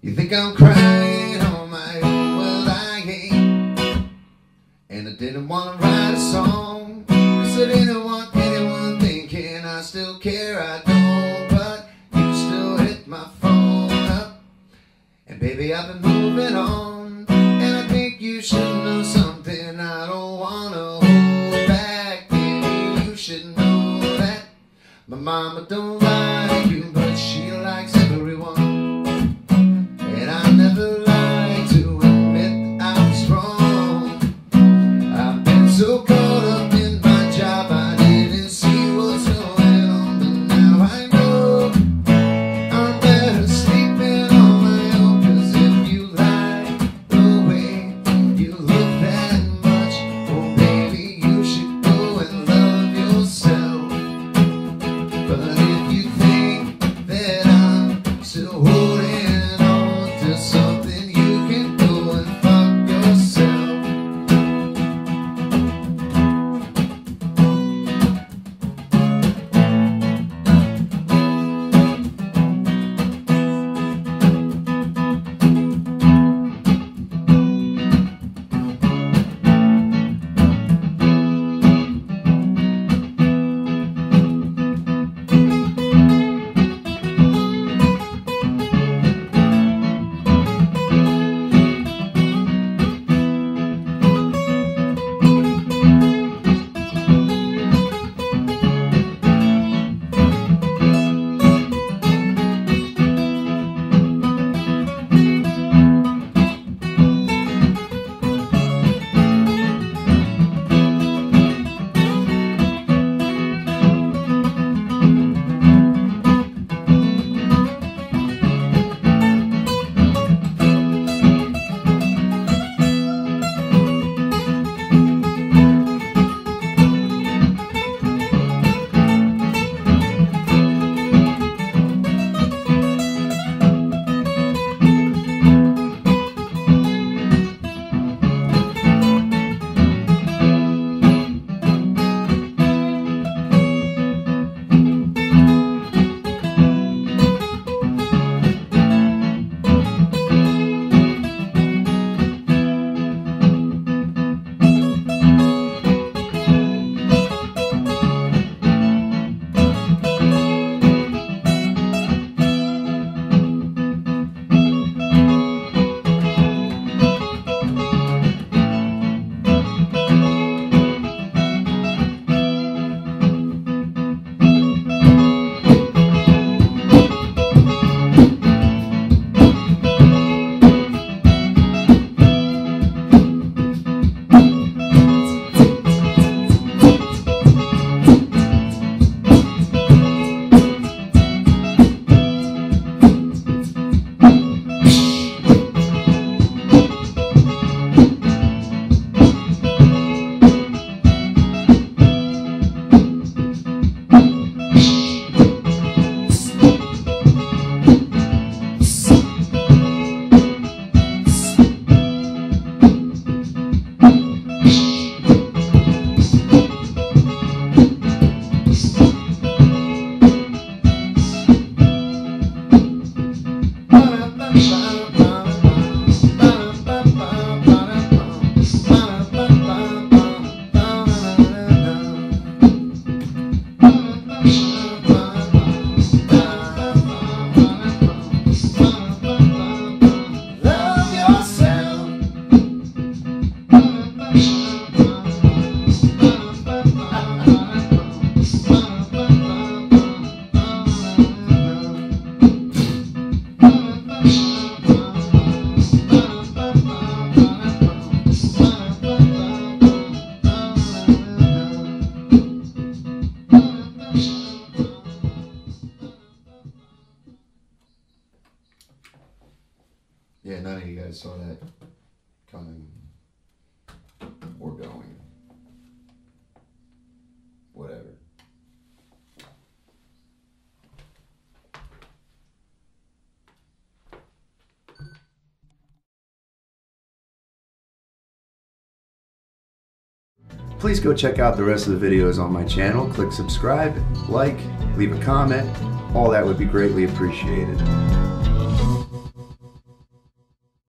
You think I'm crying on my own? Well, I ain't. And I didn't want to write a song, 'cause I didn't want anyone thinking I still care. I don't, but you still hit my phone up. And baby, I've been moving on, and I think you should know something I don't want to hold back. Baby, you should know that my mama don't like you, but she likes everyone. And I never like to admit I was wrong. I've been so caught up in my job, I didn't see what's going on. But now I know I'm better sleeping on my own. 'Cause if you like the way you look that much, oh baby, you should go and love yourself. But if you think that I'm still holding on to something, you can go and fuck yourself. Yeah, none of you guys saw that coming or going. Whatever. Please go check out the rest of the videos on my channel. Click subscribe, like, leave a comment. All that would be greatly appreciated.